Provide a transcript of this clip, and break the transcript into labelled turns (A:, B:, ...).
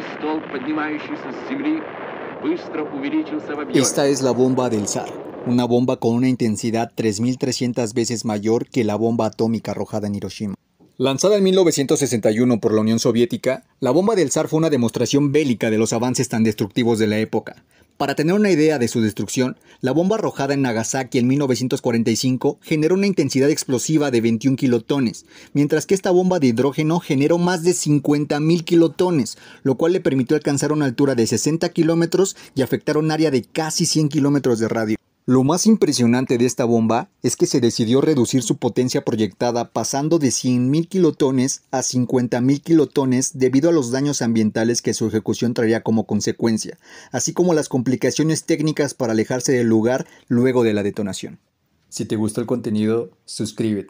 A: столб, поднимающийся с земли, быстро увеличился в объеме.
B: Esta es la bomba del zar, una bomba con una intensidad 3.300 veces mayor que la bomba atómica arrojada en Hiroshima. Lanzada en 1961 por la Unión Soviética, la bomba del zar fue una demostración bélica de los avances tan destructivos de la época. Para tener una idea de su destrucción, la bomba arrojada en Nagasaki en 1945 generó una intensidad explosiva de 21 kilotones, mientras que esta bomba de hidrógeno generó más de 50.000 kilotones, lo cual le permitió alcanzar una altura de 60 kilómetros y afectar un área de casi 100 kilómetros de radio. Lo más impresionante de esta bomba es que se decidió reducir su potencia proyectada pasando de 100.000 kilotones a 50.000 kilotones debido a los daños ambientales que su ejecución traería como consecuencia, así como las complicaciones técnicas para alejarse del lugar luego de la detonación. Si te gustó el contenido, suscríbete.